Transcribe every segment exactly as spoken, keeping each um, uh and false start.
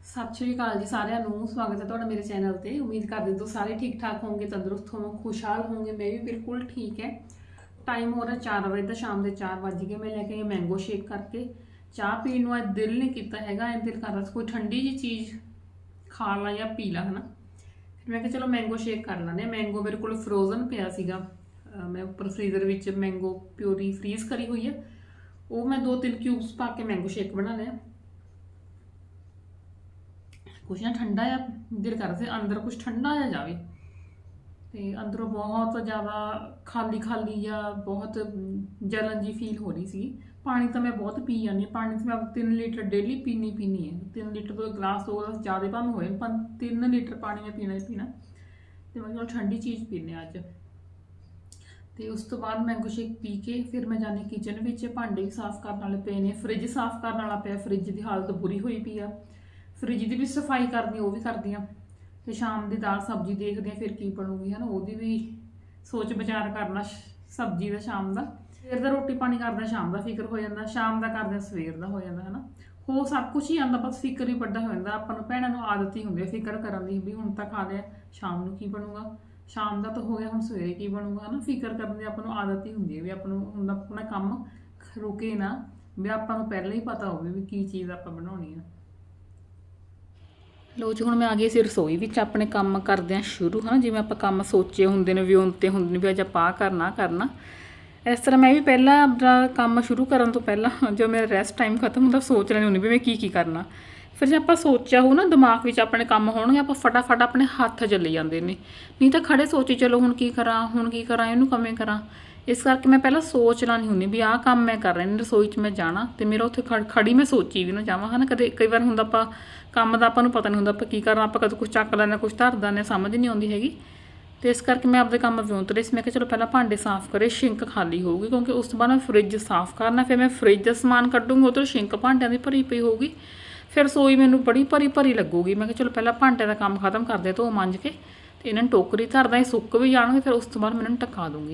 सत श्री अकाल जी सारिਆਂ ਨੂੰ स्वागत है ਤੁਹਾਡਾ मेरे चैनल ਤੇ। उम्मीद करते तो सारे ठीक ठाक होंगे, तंदुरुस्त होंगे, खुशहाल होंगे। मैं भी बिल्कुल ठीक है। टाइम हो रहा चार बजे का, शाम के चार बज गए। मैं लेके मैंगो शेक करके चाह पीने को आज दिल नहीं किया है। दिल कर रहा कोई ठंडी जी चीज़ खा ला या पी ला है ना। फिर मैं चलो मैंगो शेक कर लें। मैंगो मेरे को फ्रोजन पिया सीगा, मैं उपर फ्रीजर में मैंगो प्योरी फ्रीज करी हुई है, वो मैं दो तीन क्यूब्स पा के मैंगो शेक बना लिया। कुछ ना ठंडा या दिल कर रहा अंदर कुछ ठंडा या जाए, तो अंदरों बहुत ज़्यादा खाली खाली या बहुत जलन जी फील हो रही सी। पानी तो मैं बहुत पी जानी, पानी तो मैं तीन लीटर डेली पीनी पीनी है। तीन लीटर तो गिलास दो गिलास ज़्यादा भावें होए, पर तीन लीटर पानी मैं पीना ही पीना। तो मैं चलो ठंडी चीज़ पीने अज। तो उस तो बाद मैंगो शेक पी के फिर मैं जानी किचन में, भांडे भी साफ करने वाले पे ने, फ्रिज साफ करने वाला पे। फ्रिज की हालत बुरी हुई पी आ, फ्रिज की भी सफाई करनी, वो भी करदी हाँ। फिर शाम की दाल सब्जी देखते हैं फिर की बनूगी है ना, वो भी सोच विचार करना सब्जी का शाम का। सवेर का रोटी पानी करदा शाम का फिक्र हो जाता, शाम का करदे सवेर का हो जाता है ना। हो सब कुछ ही आता, बस फिक्र ही बड़ा हो जाता। अपन भैनों को आदत ही होंगी फिक्र करने की, भी हुण तां खा लिया, शाम को की बनूगा, शाम का तो हो गया, हुण सवेरे की बनूगा है ना। फिक्र करने की अपन आदत ही होंगी है भी अपन हुण अपना काम रुके ना, भी अपन पहले ही पता हो भी की चीज़ आप बनानी है। लो जी, हुण मैं आ गई सी रसोई विच अपने काम करदे शुरू है ना। जिवें आपां काम सोचे हुंदे ने, विउंते हुंदे ने भी अज आपां करना करना। इस तरह मैं भी पहला अपना काम शुरू करन तो पहला जो मेरा रेस्ट टाइम खत्म होंदा सोच लैनी हुंदी भी मैं की की करना। फिर जो आपां सोचा हो ना दिमाग विच अपने काम होणगे, आपां फटाफट अपने हत्थ चली जांदे ने। नहीं तो खड़े सोची चलो हुण की करां, हुण की करां, इहनूं किवें करां। इस करके मैं पहला सोच लानी हुंदी भी आह काम मैं कर रही रसोई च मैं जाना, तो मेरा उत्थे खड़ खड़ी मैं सोची भी ना जावां है ना। कदे कई बार हुंदा आपां काम दा आपां नूं पता नहीं हुंदा आपां की करां, आपां कदे कुछ चक लैंदे कुछ धर दिंदे, समझ नहीं आउंदी हैगी। तो इस करके मैं आपदे काम विउंत रही सी। मैं चलो पहला भांडे साफ करे, शिंक खाली होगी क्योंकि उस तो बाद मैं फ्रिज साफ करना। फिर मैं फ्रिज का समान कड्डूंगी, उधर शिंक भांडियां दी भरी पई होगी। फिर रसोई मैनू बड़ी भरी भरी लगूगी। मैं चलो पहला भांडे का काम खत्म करदे, धो मंज के तो इन्हां टोकरी धरदा, ये सुक भी जाणगे। फिर उस तो बाद मैं इन्हां टका दूँगी,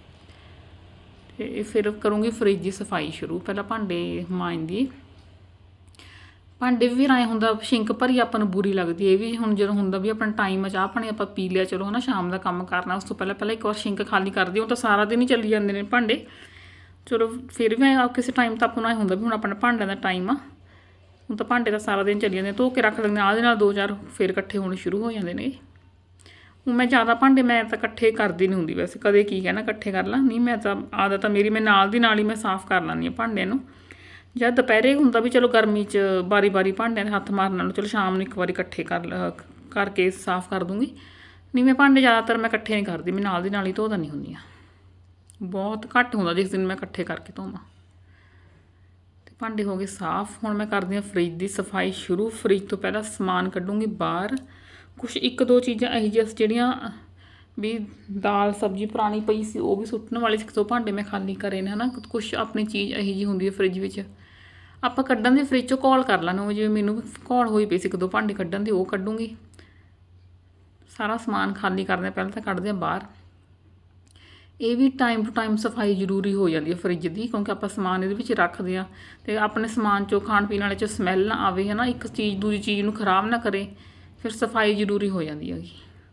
फिर करूँगी फ्रिज की सफाई शुरू। पहला भांडे मांजदी, भांडे भी आए होंदा शिंक भरी अपन बुरी लगती है भी। हुण जो होंदा भी अपना टाइम चाह पानी आप पी लिया चलो है ना, शाम का काम करना, उस तो पहले पहले एक बार शिंक खाली कर दी। तो सारा दिन ही चली जाते हैं भांडे। चलो फिर भी किसी टाइम तो अपना होंदा भी हुण अपने भांडे का टाइम आ, हुण तो भांडे तो सारा दिन चली जाते, धो के रख लेंगे आदि नाल दो चार फिर इकट्ठे होने शुरू हो जाते हैं। हूँ मैं ज़्यादा भांडे मैं तो इकट्ठे करती नहीं होंगी, वैसे कदे की कहना इकट्ठे कर ला नहीं। मैं तो आदत मेरी मैं नाल दी नाल ही मैं साफ़ कर लैंदी भांडे नूं। जब दोपहरे होंदा भी चलो गर्मी च बारी बारी भांडे हत्थ मारन नालों चलो शाम नूं एक बारी इकट्ठे कर करके साफ़ कर दूँगी। नहीं मैं भांडे ज़्यादातर मैं इकट्ठे नहीं करती, मैं नाल दी नाल ही धो दिंदी हुंदी आं। बहुत घट होंदा जिस दिन मैं इकट्ठे करके धोवां। ते भांडे हो गए साफ़। हुण मैं करदी हां फ्रिज की सफाई शुरू। फ्रिज तो पहला समान कड्डूँगी बाहर। कुछ एक दो चीज़ां इहो जिहियां जिहड़ियां भी दाल सब्जी पुरानी पई सी वो भी सुट्टण वाली, एक दो भांडे मैं खाली करे ने है ना। कुछ अपनी चीज़ इहो जी हुंदी है फ्रिज विच आपां कड्ढण दी, फ्रिज चों घोल कर लैंदे। जिवें मैनूं घोल होई पई सी एक दो भांडे कड्ढण दी, वो कड्डूँगी। सारा समान खाली करदे पहले तो कड्ढदे बाहर। ये भी टाइम टू टाइम सफाई जरूरी हो जाती है फ्रिज की, क्योंकि आप समान ये रखते हैं तो अपने समान चो खाण पीण वाले चो स्मैल ना आवे है ना, एक चीज़ दूजी चीज़ नूं खराब ना करे। फिर सफाई जरूरी हो जाती है।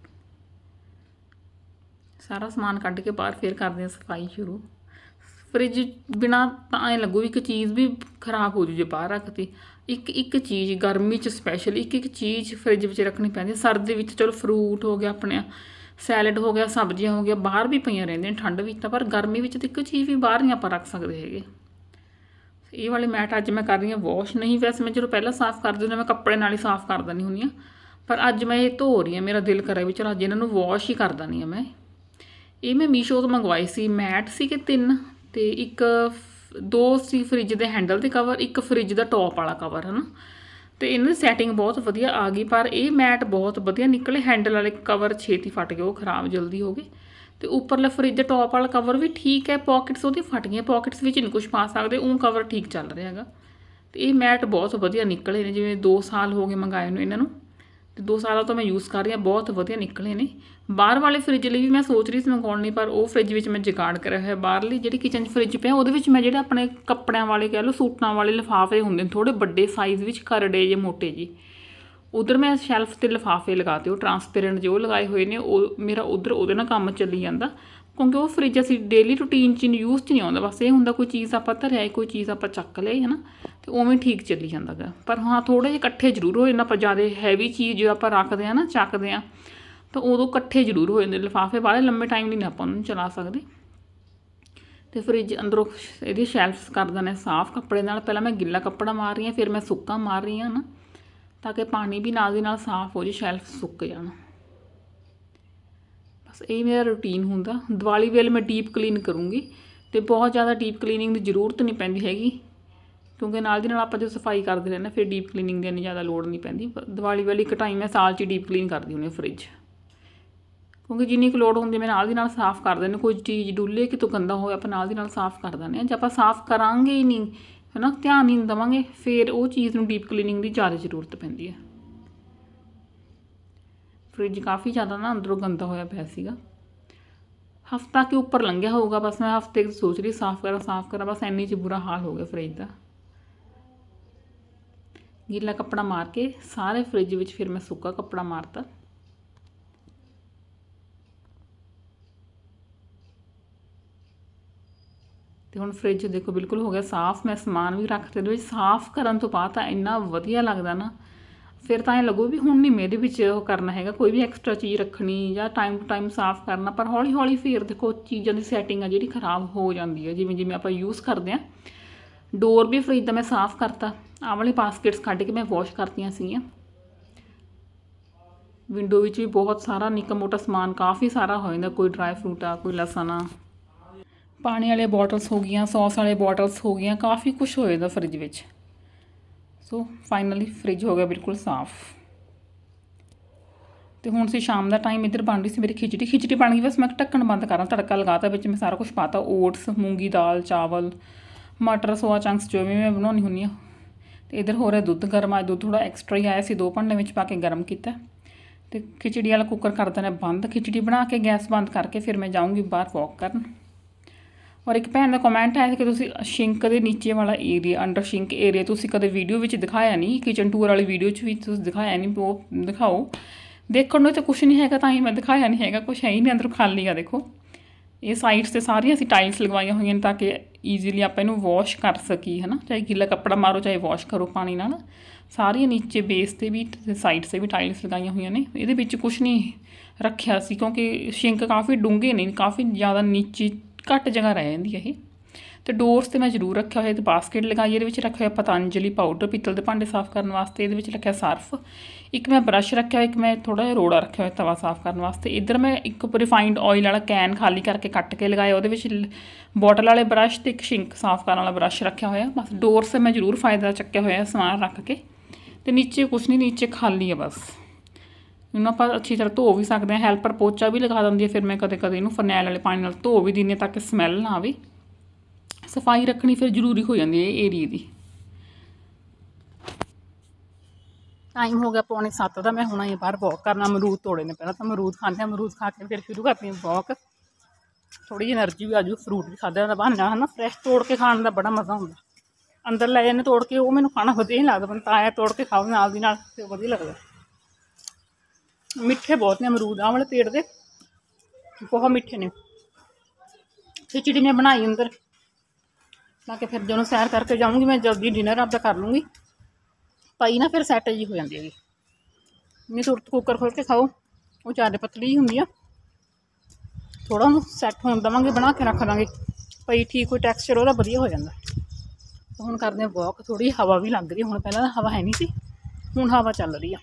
सारा समान कढ़ के बाहर फिर करते हैं सफाई शुरू। फ्रिज बिना तो ऐ लगू एक चीज़ भी खराब हो जू जो बाहर रखती। एक एक चीज़ गर्मी च स्पैशल एक एक चीज़ फ्रिज में रखनी पैंदी। सर्दी में चलो फ्रूट हो गया, अपने सैलड हो गया, सब्जियां हो गया बाहर भी पईयां रहिंदियां ठंड में, पर गर्मी में तो एक चीज़ भी बाहर नहीं आप रख सकते है। ये वाले मैट अज मैं कर रही हूँ वॉश। नहीं वैसे मैं चलो पहला साफ़ कर दी, मैं कपड़े नाल ही साफ़ कर देनी हुंदी, पर अज मैं ये धो रही हूँ। मेरा दिल करे भी चलो अज इन्हों वॉश ही कर देनी है मैं। ये मैं मीशो तो मंगवाई सी, मैट सी कि तीन, तो एक दो सी फ्रिज के हैंडल के कवर, एक फ्रिज का टॉप वाला कवर है ना। तो इन्होंने सैटिंग बहुत वधिया आ गई, पर यह मैट बहुत वधिया निकले। हैंडल वाले कवर छेती फट गए, वो खराब जल्दी हो गए। तो उपरला फ्रिज टॉप वाला कवर भी ठीक है, पॉकेट्स वो फट गई, पॉकेट्स में नहीं कुछ पा सकते, ऊँ कवर ठीक चल रहा है। तो ये मैट बहुत वधिया निकले ने, जिवें दो साल हो गए मंगाए नूं इन्हां नूं, तो दो साल तो मैं यूज़ कर रही हूँ, बहुत वधिया निकले ने। बाहर वाले फ्रिज लिए भी मैं सोच रही थी मंगाउण, पर वो फ्रिज में मैं जुगाड़ करा है। बाहरली जी किचन फ्रिज पे वो मैं जो अपने कपड़िया वाले कह लो सूटां वाले लिफाफे होंगे थोड़े बड़े साइज़ में करड़े जे मोटे जी, ਉਧਰ ਮੈਂ ਸ਼ੈਲਫ 'ਤੇ ਲਿਫਾਫੇ ਲਗਾਤੇ, ਉਹ ਟਰਾਂਸਪੇਰੈਂਟ ਜੋ ਲਗਾਏ ਹੋਏ ਨੇ, ਉਹ ਮੇਰਾ ਉਧਰ ਉਹਦੇ ਨਾਲ ਕੰਮ ਚੱਲੀ ਜਾਂਦਾ, ਕਿਉਂਕਿ ਉਹ ਫਰਿੱਜ ਅਸੀਂ ਡੇਲੀ ਰੂਟੀਨ 'ਚ ਯੂਜ਼ 'ਚ ਨਹੀਂ ਆਉਂਦਾ। ਬਸ ਇਹ ਹੁੰਦਾ ਕੋਈ ਚੀਜ਼ ਆਪਾਂ ਧਰਿਆ, ਕੋਈ ਚੀਜ਼ ਆਪਾਂ ਚੱਕ ਲਈ ਹੈ ਨਾ, ਅਤੇ ਉਵੇਂ ਠੀਕ ਚੱਲੀ ਜਾਂਦਾ ਗਾ। ਪਰ ਹਾਂ ਥੋੜ੍ਹੇ ਜਿਹੇ ਇਕੱਠੇ ਜ਼ਰੂਰ ਹੋ ਜਾਂਦਾ, ਆਪਾਂ ਜ਼ਿਆਦਾ ਹੈਵੀ ਚੀਜ਼ ਜਦੋਂ ਆਪਾਂ ਰੱਖਦੇ ਹਾਂ ਨਾ, ਚੱਕਦੇ ਹਾਂ, ਤਾਂ ਉਦੋਂ ਇਕੱਠੇ ਜ਼ਰੂਰ ਹੋ ਜਾਂਦੇ ਲਿਫਾਫੇ, ਬਾਹਲੇ ਲੰਬੇ ਟਾਈਮ ਨਹੀਂ ਆਪਾਂ ਉਹਨੂੰ ਚਲਾ ਸਕਦੇ। ਅਤੇ ਫਰਿੱਜ ਅੰਦਰੋਂ ਇਹਦੀ ਸ਼ੈਲਫਸ ਕਰ ਦਿੰਦੇ ਸਾਫ਼ ਕੱਪੜੇ ਨਾਲ। ਪਹਿਲਾਂ ਮੈਂ ਗਿੱਲਾ ਕੱਪੜਾ ਮਾਰ ਰਹੀ ਹਾਂ, ਫਿਰ ਮੈਂ ਸੁੱਕਾ ਮਾਰ ਰਹੀ ਹਾਂ ਨਾ, ਤਾਂ ਕਿ ਪਾਣੀ ਵੀ ਨਾਲ ਦੀ ਨਾਲ ਸਾਫ਼ ਹੋ ਜੇ, ਸ਼ੈਲਫ ਸੁੱਕ ਜਾਣ। ਬਸ ਇਹ ਮੇਰਾ ਰੂਟੀਨ ਹੁੰਦਾ। ਦੀਵਾਲੀ ਵੇਲੇ ਮੈਂ ਡੀਪ ਕਲੀਨ ਕਰੂੰਗੀ, ਅਤੇ ਬਹੁਤ ਜ਼ਿਆਦਾ ਡੀਪ ਕਲੀਨਿੰਗ ਦੀ ਜ਼ਰੂਰਤ ਨਹੀਂ ਪੈਂਦੀ ਹੈਗੀ, ਕਿਉਂਕਿ ਨਾਲ ਦੀ ਨਾਲ ਆਪਾਂ ਜਦੋਂ ਸਫਾਈ ਕਰਦੇ ਰਹਿੰਦੇ ਫਿਰ ਡੀਪ ਕਲੀਨਿੰਗ ਦੀ ਇੰਨੀ ਜ਼ਿਆਦਾ ਲੋੜ ਨਹੀਂ ਪੈਂਦੀ। ਦੀਵਾਲੀ ਵੇਲੇ ਇੱਕ ਟਾਈਮ ਮੈਂ ਸਾਲ 'ਚ ਡੀਪ ਕਲੀਨ ਕਰਦੀ ਹੁੰਦੀ ਫਰਿੱਜ, ਕਿਉਂਕਿ ਜਿੰਨੀ ਕੁ ਲੋੜ ਹੁੰਦੀ ਮੈਂ ਨਾਲ ਦੀ ਨਾਲ ਸਾਫ਼ ਕਰ ਦਿੰਦੀ। ਕੋਈ ਚੀਜ਼ ਡੁੱਲੇ ਕਿਤੋਂ ਗੰਦਾ ਹੋਇਆ ਆਪਾਂ ਨਾਲ ਦੀ ਨਾਲ ਸਾਫ਼ ਕਰ ਦਿੰਦੇ ਹਾਂ। ਜੇ ਆਪਾਂ ਸਾਫ਼ ਕਰਾਂਗੇ ਹੀ ਨਹੀਂ ਹੈ ਨਾ, ਧਿਆਨ ਨਹੀਂ ਦੇਵਾਂਗੇ, ਫਿਰ ਉਹ ਚੀਜ਼ ਨੂੰ ਡੀਪ ਕਲੀਨਿੰਗ ਦੀ ਜ਼ਿਆਦਾ ਜ਼ਰੂਰਤ ਪੈਂਦੀ ਹੈ। ਫਰਿੱਜ ਕਾਫੀ ਜ਼ਿਆਦਾ ਨਾ ਅੰਦਰੋਂ ਗੰਦਾ ਹੋਇਆ ਪਿਆ ਸੀਗਾ, ਹਫ਼ਤਾ ਕੇ ਉੱਪਰ ਲੰਘਿਆ ਹੋਊਗਾ। ਬਸ ਮੈਂ ਹਫ਼ਤੇ ਸੋਚ ਰਹੀ ਸਾਫ਼ ਕਰਾਂ ਸਾਫ਼ ਕਰਾਂ, ਬਸ ਇੰਨੀ 'ਚ ਬੁਰਾ ਹਾਲ ਹੋ ਗਿਆ ਫਰਿੱਜ ਦਾ। ਗਿੱਲਾ ਕੱਪੜਾ ਮਾਰ ਕੇ ਸਾਰੇ ਫਰਿੱਜ ਵਿੱਚ ਫਿਰ ਮੈਂ ਸੁੱਕਾ ਕੱਪੜਾ ਮਾਰਤਾ। ਅਤੇ ਹੁਣ ਫਰਿੱਜ ਦੇਖੋ ਬਿਲਕੁਲ ਹੋ ਗਿਆ ਸਾਫ਼। ਮੈਂ ਸਮਾਨ ਵੀ ਰੱਖਤੇ ਇਹਦੇ ਵਿੱਚ। ਸਾਫ਼ ਕਰਨ ਤੋਂ ਬਾਅਦ ਤਾਂ ਇੰਨਾ ਵਧੀਆ ਲੱਗਦਾ ਨਾ, ਫਿਰ ਤਾਂ ਐਂ ਲੱਗੂ ਵੀ ਹੁਣ ਨਹੀਂ ਮੇਰੇ ਵਿੱਚ ਉਹ ਕਰਨਾ ਹੈਗਾ, ਕੋਈ ਵੀ ਐਕਸਟਰਾ ਚੀਜ਼ ਰੱਖਣੀ ਜਾਂ ਟਾਈਮ ਟੂ ਟਾਈਮ ਸਾਫ਼ ਕਰਨਾ। ਪਰ ਹੌਲੀ ਹੌਲੀ ਫਿਰ ਦੇਖੋ ਚੀਜ਼ਾਂ ਦੀ ਸੈਟਿੰਗ ਆ ਜਿਹੜੀ ਖ਼ਰਾਬ ਹੋ ਜਾਂਦੀ ਹੈ, ਜਿਵੇਂ ਜਿਵੇਂ ਆਪਾਂ ਯੂਜ਼ ਕਰਦੇ ਹਾਂ। ਡੋਰ ਵੀ ਫਰਿੱਜ ਦਾ ਮੈਂ ਸਾਫ਼ ਕਰਤਾ, ਆਹ ਵਾਲੇ ਬਾਸਕਿਟਸ ਕੱਢ ਕੇ ਮੈਂ ਵਾਸ਼ ਕਰਤੀਆਂ ਸੀਗੀਆਂ। ਵਿੰਡੋ ਵਿੱਚ ਵੀ ਬਹੁਤ ਸਾਰਾ ਨਿੱਕਾ ਮੋਟਾ ਸਮਾਨ ਕਾਫੀ ਸਾਰਾ ਹੋ ਜਾਂਦਾ, ਕੋਈ ਡਰਾਈ ਫਰੂਟ ਆ, ਕੋਈ ਲਸਣ ਆ, ਪਾਣੀ ਵਾਲੇ ਬੋਟਲਸ ਹੋ ਗਈਆਂ, ਸੌਸ ਵਾਲੇ ਬੋਟਲਸ ਹੋ ਗਈਆਂ, ਕਾਫੀ ਕੁਛ ਹੋ ਜਾਂਦਾ ਫਰਿੱਜ ਵਿੱਚ। ਸੋ ਫਾਈਨਲੀ ਫਰਿੱਜ ਹੋ ਗਿਆ ਬਿਲਕੁਲ ਸਾਫ਼। ਅਤੇ ਹੁਣ ਸੀ ਸ਼ਾਮ ਦਾ ਟਾਈਮ, ਇੱਧਰ ਬਣ ਰਹੀ ਸੀ ਮੇਰੀ ਖਿਚੜੀ। ਖਿਚੜੀ ਬਣ ਗਈ, ਬਸ ਮੈਂ ਢੱਕਣ ਬੰਦ ਕਰਾਂ, ਤੜਕਾ ਲਗਾਤਾ, ਵਿੱਚ ਮੈਂ ਸਾਰਾ ਕੁਛ ਪਾਤਾ, ਓਟਸ, ਮੂੰਗੀ ਦਾਲ, ਚਾਵਲ, ਮਟਰ, ਸੋਆ ਚੰਕਸ, ਜੋ ਵੀ ਮੈਂ ਬਣਾਉਣੀ ਹੁੰਦੀ ਹਾਂ। ਅਤੇ ਇੱਧਰ ਹੋ ਰਿਹਾ ਦੁੱਧ ਗਰਮ। ਅੱਜ ਦੁੱਧ ਥੋੜ੍ਹਾ ਐਕਸਟਰਾ ਹੀ ਆਇਆ ਸੀ, ਦੋ ਭਾਂਡੇ ਵਿੱਚ ਪਾ ਕੇ ਗਰਮ ਕੀਤਾ। ਅਤੇ ਖਿਚੜੀ ਵਾਲਾ ਕੁੱਕਰ ਕਰ ਦੇਣਾ ਬੰਦ। ਖਿਚੜੀ ਬਣਾ ਕੇ ਗੈਸ ਬੰਦ ਕਰਕੇ ਫਿਰ ਮੈਂ ਜਾਊਂਗੀ ਬਾਹਰ ਵੋਕ ਕਰਨ। ਔਰ ਇੱਕ ਭੈਣ ਦਾ ਕਮੈਂਟ ਆਇਆ ਸੀ ਕਿ ਤੁਸੀਂ ਸ਼ਿੰਕ ਦੇ ਨੀਚੇ ਵਾਲਾ ਏਰੀਆ, ਅੰਡਰ ਸ਼ਿੰਕ ਏਰੀਆ ਤੁਸੀਂ ਕਦੇ ਵੀਡੀਓ ਵਿੱਚ ਦਿਖਾਇਆ ਨਹੀਂ, ਕਿਚਨ ਟੂਰ ਵਾਲੀ ਵੀਡੀਓ 'ਚ ਵੀ ਤੁਸੀਂ ਦਿਖਾਇਆ ਨਹੀਂ, ਉਹ ਦਿਖਾਓ। ਦੇਖਣ ਨੂੰ ਤਾਂ ਕੁਛ ਨਹੀਂ ਹੈਗਾ, ਤਾਂ ਹੀ ਮੈਂ ਦਿਖਾਇਆ ਨਹੀਂ ਹੈਗਾ, ਕੁਛ ਹੈ ਹੀ ਨਹੀਂ ਅੰਦਰ, ਖਾਲੀ ਆ। ਦੇਖੋ ਇਹ ਸਾਈਡਸ 'ਤੇ ਸਾਰੀਆਂ ਅਸੀਂ ਟਾਈਲਸ ਲਗਵਾਈਆਂ ਹੋਈਆਂ ਨੇ, ਤਾਂ ਕਿ ਈਜ਼ੀਲੀ ਆਪਾਂ ਇਹਨੂੰ ਵਾਸ਼ ਕਰ ਸਕੀਏ ਹੈ ਨਾ, ਚਾਹੇ ਗਿੱਲਾ ਕੱਪੜਾ ਮਾਰੋ ਚਾਹੇ ਵਾਸ਼ ਕਰੋ ਪਾਣੀ ਨਾਲ। ਸਾਰੀਆਂ ਨੀਚੇ ਬੇਸ 'ਤੇ ਵੀ ਅਤੇ ਸਾਈਡ 'ਤੇ ਵੀ ਟਾਈਲਸ ਲਗਾਈਆਂ ਹੋਈਆਂ ਨੇ। ਇਹਦੇ ਵਿੱਚ ਕੁਛ ਨਹੀਂ ਰੱਖਿਆ ਸੀ, ਕਿਉਂਕਿ ਸ਼ਿੰਕ ਕਾਫੀ ਡੂੰਘੇ ਨੇ, ਕਾਫੀ ਜ਼ਿਆਦਾ ਨੀਚੇ ਘੱਟ ਜਗ੍ਹਾ ਰਹਿ ਜਾਂਦੀ ਹੈ ਇਹ। ਅਤੇ ਡੋਰਸ 'ਤੇ ਮੈਂ ਜ਼ਰੂਰ ਰੱਖਿਆ ਹੋਇਆ, ਅਤੇ ਬਾਸਕਿਟ ਲਗਾਈ, ਇਹਦੇ ਵਿੱਚ ਰੱਖਿਆ ਹੋਇਆ ਪਤੰਜਲੀ ਪਾਊਡਰ ਪਿੱਤਲ ਦੇ ਭਾਂਡੇ ਸਾਫ਼ ਕਰਨ ਵਾਸਤੇ। ਇਹਦੇ ਵਿੱਚ ਰੱਖਿਆ ਸਰਫ, ਇੱਕ ਮੈਂ ਬਰੱਸ਼ ਰੱਖਿਆ, ਇੱਕ ਮੈਂ ਥੋੜ੍ਹਾ ਜਿਹਾ ਰੋੜਾ ਰੱਖਿਆ ਹੋਇਆ ਤਵਾ ਸਾਫ਼ ਕਰਨ ਵਾਸਤੇ। ਇੱਧਰ ਮੈਂ ਇੱਕ ਰਿਫਾਈਨਡ ਆਇਲ ਵਾਲਾ ਕੈਨ ਖਾਲੀ ਕਰਕੇ ਕੱਟ ਕੇ ਲਗਾਇਆ, ਉਹਦੇ ਵਿੱਚ ਬੋਟਲ ਵਾਲੇ ਬਰੱਸ਼ ਅਤੇ ਇੱਕ ਸ਼ਿੰਕ ਸਾਫ਼ ਕਰਨ ਵਾਲਾ ਬਰੱਸ਼ ਰੱਖਿਆ ਹੋਇਆ। ਬਸ ਡੋਰਸ 'ਤੇ ਮੈਂ ਜ਼ਰੂਰ ਫਾਇਦਾ ਚੱਕਿਆ ਹੋਇਆ ਸਮਾਨ ਰੱਖ ਕੇ। ਅਤੇ ਨੀਚੇ ਕੁਛ ਨਹੀਂ, ਨੀਚੇ ਖਾਲੀ ਆ ਬਸ। ਇਹਨੂੰ ਆਪਾਂ ਅੱਛੀ ਤਰ੍ਹਾਂ ਧੋ ਵੀ ਸਕਦੇ ਹਾਂ, ਹੈਲਪਰ ਪੋਚਾ ਵੀ ਲਗਾ ਦਿੰਦੀ ਹੈ, ਫਿਰ ਮੈਂ ਕਦੇ ਕਦੇ ਇਹਨੂੰ ਫਰਨੈਲ ਵਾਲੇ ਪਾਣੀ ਨਾਲ ਧੋ ਵੀ ਦਿੰਦੀ ਹਾਂ ਤਾਂ ਕਿ ਸਮੈਲ ਨਾ ਆਵੇ। ਸਫਾਈ ਰੱਖਣੀ ਫਿਰ ਜ਼ਰੂਰੀ ਹੋ ਜਾਂਦੀ ਹੈ ਇਹ ਏਰੀਏ ਦੀ। ਟਾਈਮ ਹੋ ਗਿਆ ਪੌਣੇ ਸੱਤ ਦਾ, ਮੈਂ ਹੁਣ ਆਈ ਬਾਹਰ ਵੋਕ ਕਰਨਾ। ਅਮਰੂਦ ਤੋੜੇ ਨੇ, ਪਹਿਲਾਂ ਤਾਂ ਅਮਰੂਦ ਖਾਂਦੇ ਹਾਂ, ਅਮਰੂਦ ਖਾ ਕੇ ਫਿਰ ਸ਼ੁਰੂ ਕਰਦੀ ਹਾਂ ਵੋਕ। ਥੋੜ੍ਹੀ ਜਿਹੀ ਐਨਰਜੀ ਵੀ ਆ ਜੂ, ਫਰੂਟ ਵੀ ਖਾਧਿਆਂ ਦਾ ਬਹਾਨਾ ਹੈ ਨਾ। ਫਰੈਸ਼ ਤੋੜ ਕੇ ਖਾਣ ਦਾ ਬੜਾ ਮਜ਼ਾ ਹੁੰਦਾ, ਅੰਦਰ ਲੈ ਜਾਂਦੇ ਤੋੜ ਕੇ, ਉਹ ਮੈਨੂੰ ਖਾਣਾ ਵਧੀਆ ਨਹੀਂ ਲੱਗਦਾ। ਬੰਦਾ ਆਇਆ ਤੋੜ ਕੇ ਖਾਓ ਨਾਲ ਦੀ ਨਾਲ, ਫਿਰ ਵਧੀਆ ਲੱਗਦਾ। ਮਿੱਠੇ ਬਹੁਤ ਨੇ ਅਮਰੂਦ, ਆਹ ਵਾਲੇ ਪੇੜ ਦੇ ਬਹੁਤ ਮਿੱਠੇ ਨੇ। ਖਿਚੜੀ ਮੈਂ ਬਣਾਈ ਅੰਦਰ ਲਾ ਕੇ, ਫਿਰ ਜਦੋਂ ਸੈਰ ਕਰਕੇ ਜਾਊਂਗੀ ਮੈਂ ਜਲਦੀ ਡਿਨਰ ਆਪਦਾ ਕਰ ਲੂँਗੀ। ਪਾਈ ਨਾ ਫਿਰ ਸੈਟ ਜੀ ਹੋ ਜਾਂਦੀ ਹੈਗੀ। ਨਹੀਂ ਤੁਰਤ ਕੁੱਕਰ ਖੋਲ੍ਹ ਕੇ ਖਾਓ, ਉਹ ਜ਼ਿਆਦਾ ਪਤਲੀ ਹੀ ਹੁੰਦੀ ਆ। ਥੋੜ੍ਹਾ ਉਹਨੂੰ ਸੈੱਟ ਹੋਣ ਦੇਵਾਂਗੇ, ਬਣਾ ਕੇ ਰੱਖ ਦਾਂਗੇ ਪਈ, ਠੀਕ ਕੋਈ ਟੈਕਸਚਰ ਉਹਦਾ ਵਧੀਆ ਹੋ ਜਾਂਦਾ। ਹੁਣ ਕਰਦੇ ਹਾਂ ਵੋਕ, ਥੋੜ੍ਹੀ ਹਵਾ ਵੀ ਲੱਗ ਰਹੀ ਹੁਣ, ਪਹਿਲਾਂ ਤਾਂ ਹਵਾ ਹੈ ਨਹੀਂ ਸੀ, ਹੁਣ ਹਵਾ ਚੱਲ ਰਹੀ ਆ।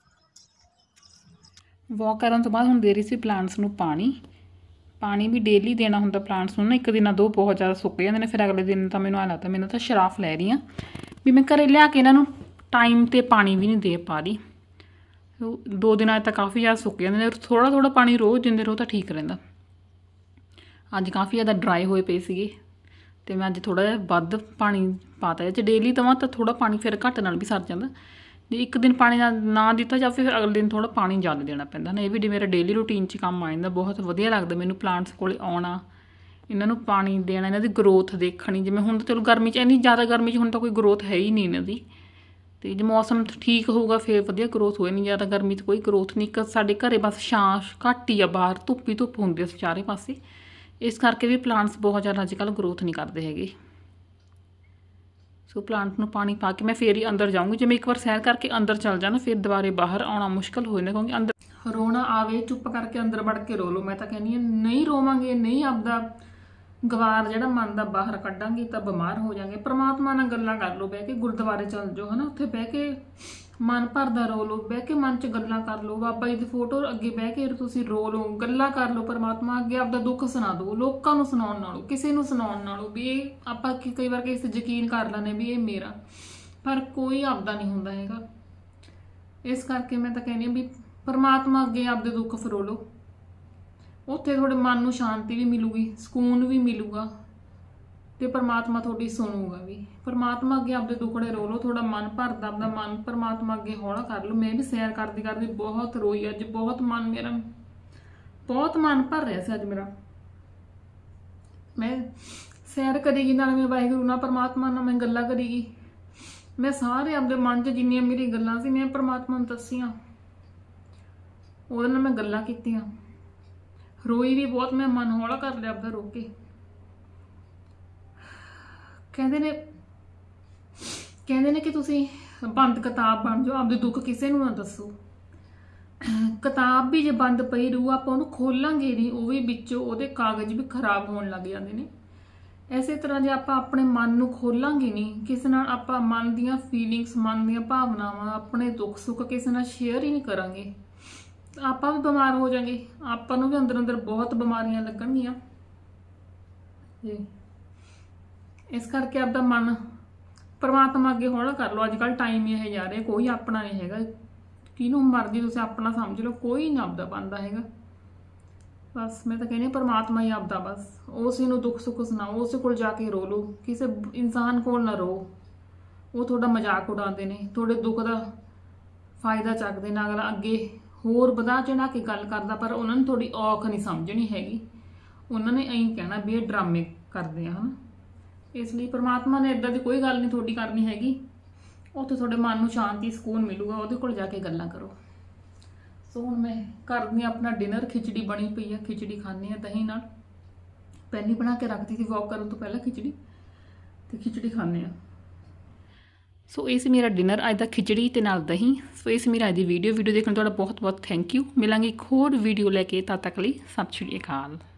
ਵੋਕ ਕਰਨ ਤੋਂ ਬਾਅਦ ਹੁਣ ਦੇ ਰਹੀ ਸੀ ਪਲਾਂਟਸ ਨੂੰ ਪਾਣੀ। ਪਾਣੀ ਵੀ ਡੇਲੀ ਦੇਣਾ ਹੁੰਦਾ ਪਲਾਂਟਸ ਨੂੰ ਨਾ, ਇੱਕ ਦਿਨ ਦੋ ਬਹੁਤ ਜ਼ਿਆਦਾ ਸੁੱਕ ਜਾਂਦੇ ਨੇ, ਫਿਰ ਅਗਲੇ ਦਿਨ ਤਾਂ ਮੈਨੂੰ ਐਂ ਲੱਗਦਾ ਮੈਨੂੰ ਤਾਂ ਸ਼ਰਾਫ ਲੈ ਰਹੀ ਹਾਂ ਵੀ ਮੈਂ ਘਰੇ ਲਿਆ ਕੇ ਇਹਨਾਂ ਨੂੰ ਟਾਈਮ 'ਤੇ ਪਾਣੀ ਵੀ ਨਹੀਂ ਦੇ ਪਾ ਰਹੀ। ਦੋ ਦਿਨਾਂ ਤਾਂ ਕਾਫੀ ਜ਼ਿਆਦਾ ਸੁੱਕ ਜਾਂਦੇ ਨੇ, ਥੋੜ੍ਹਾ ਥੋੜ੍ਹਾ ਪਾਣੀ ਰੋਜ਼ ਦਿੰਦੇ ਰਹੋ ਤਾਂ ਠੀਕ ਰਹਿੰਦਾ। ਅੱਜ ਕਾਫੀ ਜ਼ਿਆਦਾ ਡਰਾਈ ਹੋਏ ਪਏ ਸੀਗੇ, ਅਤੇ ਮੈਂ ਅੱਜ ਥੋੜ੍ਹਾ ਜਿਹਾ ਵੱਧ ਪਾਣੀ ਪਾਤਾ। ਜੇ ਡੇਲੀ ਦੇਵਾਂ ਤਾਂ ਥੋੜ੍ਹਾ ਪਾਣੀ ਫਿਰ ਘੱਟ ਨਾਲ ਵੀ ਸਰ ਜਾਂਦਾ। ਜੇ ਇੱਕ ਦਿਨ ਪਾਣੀ ਨਾ ਨਾ ਦਿੱਤਾ ਜਾਂ ਫਿਰ ਅਗਲੇ ਦਿਨ ਥੋੜ੍ਹਾ ਪਾਣੀ ਜ਼ਿਆਦਾ ਦੇਣਾ ਪੈਂਦਾ ਨਾ। ਇਹ ਵੀ ਮੇਰਾ ਡੇਲੀ ਰੂਟੀਨ 'ਚ ਕੰਮ ਆ ਜਾਂਦਾ। ਬਹੁਤ ਵਧੀਆ ਲੱਗਦਾ ਮੈਨੂੰ ਪਲਾਂਟਸ ਕੋਲ ਆਉਣਾ, ਇਹਨਾਂ ਨੂੰ ਪਾਣੀ ਦੇਣਾ, ਇਹਨਾਂ ਦੀ ਗਰੋਥ ਦੇਖਣੀ। ਜਿਵੇਂ ਹੁਣ ਤਾਂ ਚਲੋ ਗਰਮੀ 'ਚ ਇੰਨੀ ਜ਼ਿਆਦਾ ਗਰਮੀ 'ਚ ਹੁਣ ਤਾਂ ਕੋਈ ਗਰੋਥ ਹੈ ਹੀ ਨਹੀਂ ਇਹਨਾਂ ਦੀ, ਤੇ ਜੇ ਮੌਸਮ ਠੀਕ ਹੋਊਗਾ ਫਿਰ ਵਧੀਆ ਗਰੋਥ ਹੋਏ, ਨਹੀਂ ਜ਼ਿਆਦਾ ਗਰਮੀ 'ਚ ਕੋਈ ਗਰੋਥ ਨਹੀਂ। ਕ ਸਾਡੇ ਘਰੇ ਬਸ ਛਾਂ ਘੱਟ ਹੀ ਆ, ਬਾਹਰ ਧੁੱਪ ਹੀ ਧੁੱਪ ਹੁੰਦੀ ਆ ਚਾਰੇ ਪਾਸੇ, ਇਸ ਕਰਕੇ ਵੀ ਪਲਾਂਟਸ ਬਹੁਤ ਜ਼ਿਆਦਾ ਅੱਜ ਕੱਲ੍ਹ ਗਰੋਥ ਨਹੀਂ ਕਰਦੇ ਹੈਗੇ। ਸੋ ਪਲਾਂਟ ਨੂੰ ਪਾਣੀ ਪਾ ਕੇ ਮੈਂ ਫੇਰ ਹੀ ਅੰਦਰ ਜਾਊਂਗੀ। ਜੇ ਮੈਂ ਇੱਕ ਵਾਰ ਸੈਰ ਕਰਕੇ ਅੰਦਰ ਚੱਲ ਜਾਣਾ ਫਿਰ ਦੁਬਾਰੇ ਬਾਹਰ ਆਉਣਾ ਮੁਸ਼ਕਿਲ ਹੋ ਜਾਂਦਾ, ਕਿਉਂਕਿ ਅੰਦਰ ਰੋਣਾ ਆਵੇ ਚੁੱਪ ਕਰਕੇ ਅੰਦਰ ਵੜ ਕੇ ਰੋ ਲਓ। ਮੈਂ ਤਾਂ ਕਹਿੰਦੀ ਹਾਂ ਨਹੀਂ ਰੋਵਾਂਗੇ, ਨਹੀਂ ਆਪਦਾ ਗਵਾਰ ਜਿਹੜਾ ਮਨ ਦਾ ਬਾਹਰ ਕੱਢਾਂਗੇ ਤਾਂ ਬਿਮਾਰ ਹੋ ਜਾਵਾਂਗੇ। ਪਰਮਾਤਮਾ ਨਾਲ ਗੱਲਾਂ ਕਰ ਲਓ ਬਹਿ ਕੇ, ਗੁਰਦੁਆਰੇ ਚੱਲ ਜਾਓ ਹੈ ਨਾ, ਉੱਥੇ ਬਹਿ ਕੇ ਮਨ ਭਰਦਾ ਰੋ ਲਓ, ਬਹਿ ਕੇ ਮਨ 'ਚ ਗੱਲਾਂ ਕਰ ਲਓ। ਬਾਬਾ ਜੀ ਦੀ ਫੋਟੋ ਅੱਗੇ ਬਹਿ ਕੇ ਤੁਸੀਂ ਰੋ ਲਓ, ਗੱਲਾਂ ਕਰ ਲਓ ਪਰਮਾਤਮਾ ਅੱਗੇ, ਆਪਦਾ ਦੁੱਖ ਸੁਣਾ ਦਿਓ। ਲੋਕਾਂ ਨੂੰ ਸੁਣਾਉਣ ਨਾਲੋਂ, ਕਿਸੇ ਨੂੰ ਸੁਣਾਉਣ ਨਾਲੋਂ ਵੀ ਇਹ ਆਪਾਂ ਕਈ ਵਾਰ ਕਿਸੇ ਯਕੀਨ ਕਰ ਲੈਂਦੇ ਵੀ ਇਹ ਮੇਰਾ, ਪਰ ਕੋਈ ਆਪਦਾ ਨਹੀਂ ਹੁੰਦਾ ਹੈਗਾ। ਇਸ ਕਰਕੇ ਮੈਂ ਤਾਂ ਕਹਿੰਦੀ ਹਾਂ ਵੀ ਪਰਮਾਤਮਾ ਅੱਗੇ ਆਪਦੇ ਦੁੱਖ ਫਰੋ ਲਓ, ਉੱਥੇ ਤੁਹਾਡੇ ਮਨ ਨੂੰ ਸ਼ਾਂਤੀ ਵੀ ਮਿਲੂਗੀ, ਸਕੂਨ ਵੀ ਮਿਲੂਗਾ ਤੇ ਪਰਮਾਤਮਾ ਤੁਹਾਡੀ ਸੁਣੂਗਾ ਵੀ। ਪਰਮਾਤਮਾ ਅੱਗੇ ਆਪਦੇ ਦੁੱਖੜੇ ਰੋ ਲਓ, ਤੁਹਾਡਾ ਮਨ ਭਰਦਾ, ਆਪਦਾ ਮਨ ਪਰਮਾਤਮਾ ਅੱਗੇ ਹੌਲਾ ਕਰ ਲਓ। ਮੈਂ ਵੀ ਸੈਰ ਕਰਦੀ ਕਰਦੀ ਬਹੁਤ ਰੋਈ ਅੱਜ, ਬਹੁਤ ਮਨ ਮੇਰਾ ਬਹੁਤ ਮਨ ਭਰ ਰਿਹਾ ਸੀ ਅੱਜ ਮੇਰਾ। ਮੈਂ ਸੈਰ ਕਰੇਗੀ ਨਾਲ ਮੈਂ ਵਾਹਿਗੁਰੂ ਨਾਲ, ਪਰਮਾਤਮਾ ਨਾਲ ਮੈਂ ਗੱਲਾਂ ਕਰੇਗੀ, ਮੈਂ ਸਾਰੇ ਆਪਦੇ ਮਨ 'ਚ ਜਿੰਨੀਆਂ ਮੇਰੀ ਗੱਲਾਂ ਸੀ ਮੈਂ ਪਰਮਾਤਮਾ ਨੂੰ ਦੱਸੀਆਂ, ਉਹਦੇ ਨਾਲ ਮੈਂ ਗੱਲਾਂ ਕੀਤੀਆਂ, ਰੋਈ ਵੀ ਬਹੁਤ, ਮੈਂ ਮਨ ਹੌਲਾ ਕਰ ਲਿਆ ਆਪਦਾ ਰੋ ਕੇ। ਕਹਿੰਦੇ ਨੇ ਕਹਿੰਦੇ ਨੇ ਕਿ ਤੁਸੀਂ ਬੰਦ ਕਿਤਾਬ ਬਣ ਜਾਓ, ਆਪਦੇ ਦੁੱਖ ਕਿਸੇ ਨੂੰ ਨਾ ਦੱਸੋ। ਕਿਤਾਬ ਵੀ ਜੇ ਬੰਦ ਪਈ ਰਹੂ ਆਪਾਂ ਉਹਨੂੰ ਖੋਲਾਂਗੇ ਨਹੀਂ, ਉਹ ਵੀ ਵਿੱਚੋਂ ਉਹਦੇ ਕਾਗਜ਼ ਵੀ ਖਰਾਬ ਹੋਣ ਲੱਗ ਜਾਂਦੇ ਨੇ। ਇਸੇ ਤਰ੍ਹਾਂ ਜੇ ਆਪਾਂ ਆਪਣੇ ਮਨ ਨੂੰ ਖੋਲਾਂਗੇ ਨਹੀਂ, ਕਿਸੇ ਨਾਲ ਆਪਾਂ ਮਨ ਦੀਆਂ ਫੀਲਿੰਗਸ, ਮਨ ਦੀਆਂ ਭਾਵਨਾਵਾਂ, ਆਪਣੇ ਦੁੱਖ ਸੁੱਖ ਕਿਸੇ ਨਾਲ ਸ਼ੇਅਰ ਹੀ ਨਹੀਂ ਕਰਾਂਗੇ, ਆਪਾਂ ਵੀ ਬਿਮਾਰ ਹੋ ਜਾਵਾਂਗੇ, ਆਪਾਂ ਨੂੰ ਵੀ ਅੰਦਰ ਅੰਦਰ ਬਹੁਤ ਬਿਮਾਰੀਆਂ ਲੱਗਣਗੀਆਂ। ਇਸ ਕਰਕੇ ਆਪਦਾ ਮਨ ਪਰਮਾਤਮਾ ਅੱਗੇ ਹੌਲਾ ਕਰ ਲਓ। ਅੱਜ ਕੱਲ੍ਹ ਟਾਈਮ ਇਹ ਜਾ ਰਿਹਾ, ਕੋਈ ਆਪਣਾ ਨਹੀਂ ਹੈਗਾ, ਕਿਹਨੂੰ ਮਰਜ਼ੀ ਤੁਸੀਂ ਆਪਣਾ ਸਮਝ ਲਓ, ਕੋਈ ਨਾ ਆਪਦਾ ਬਣਦਾ ਹੈਗਾ। ਬਸ ਮੈਂ ਤਾਂ ਕਹਿੰਦੀ ਪਰਮਾਤਮਾ ਹੀ ਆਪਦਾ, ਬਸ ਉਸੇ ਨੂੰ ਦੁੱਖ ਸੁੱਖ ਸੁਣਾਓ, ਉਸੇ ਕੋਲ ਜਾ ਕੇ ਰੋ ਲਓ, ਕਿਸੇ ਇਨਸਾਨ ਕੋਲ ਨਾ ਰੋ, ਉਹ ਤੁਹਾਡਾ ਮਜ਼ਾਕ ਉਡਾਉਂਦੇ ਨੇ, ਤੁਹਾਡੇ ਦੁੱਖ ਦਾ ਫਾਇਦਾ ਚੱਕਦੇ ਨੇ। ਅਗਲਾ ਅੱਗੇ ਹੋਰ ਵਧਾ ਚੜਾ ਕੇ ਗੱਲ ਕਰਦਾ, ਪਰ ਉਹਨਾਂ ਨੂੰ ਤੁਹਾਡੀ ਔਖ ਨਹੀਂ ਸਮਝਣੀ ਹੈਗੀ, ਉਹਨਾਂ ਨੇ ਐਂ ਕਹਿਣਾ ਵੀ ਇਹ ਡਰਾਮੇ ਕਰਦੇ ਆ ਹੈ ਨਾ। ਇਸ ਲਈ ਪਰਮਾਤਮਾ ਨੇ ਇੱਦਾਂ ਦੀ ਕੋਈ ਗੱਲ ਨਹੀਂ ਤੁਹਾਡੀ ਕਰਨੀ ਹੈਗੀ, ਉੱਥੇ ਤੁਹਾਡੇ ਮਨ ਨੂੰ ਸ਼ਾਂਤੀ ਸਕੂਨ ਮਿਲੂਗਾ, ਉਹਦੇ ਕੋਲ ਜਾ ਕੇ ਗੱਲਾਂ ਕਰੋ। ਸੋ ਹੁਣ ਮੈਂ ਕਰਦੀ ਹਾਂ ਆਪਣਾ ਡਿਨਰ, ਖਿਚੜੀ ਬਣੀ ਪਈ ਆ, ਖਿਚੜੀ ਖਾਂਦੇ ਹਾਂ ਦਹੀਂ ਨਾਲ, ਪਹਿਲੀ ਬਣਾ ਕੇ ਰੱਖਦੀ ਸੀ ਵॉक ਕਰਨ ਤੋਂ ਪਹਿਲਾਂ ਖਿਚੜੀ, ਤੇ ਖਿਚੜੀ ਖਾਂਦੇ ਹਾਂ। ਸੋ ਇਹ ਸੀ ਮੇਰਾ ਡਿਨਰ ਅੱਜ ਦਾ, ਖਿਚੜੀ ਤੇ ਨਾਲ ਦਹੀਂ। ਸੋ ਇਹ ਸੀ ਮੇਰਾ ਅੱਜ ਦੀ ਵੀਡੀਓ। ਵੀਡੀਓ ਦੇਖਣ ਤੁਹਾਡਾ ਬਹੁਤ ਬਹੁਤ ਥੈਂਕ ਯੂ। ਮਿਲਾਂਗੇ ਇੱਕ ਹੋਰ ਵੀਡੀਓ ਲੈ ਕੇ, ਤਦ ਤੱਕ ਲਈ ਸਤਿ ਸ਼੍ਰੀ ਅਕਾਲ।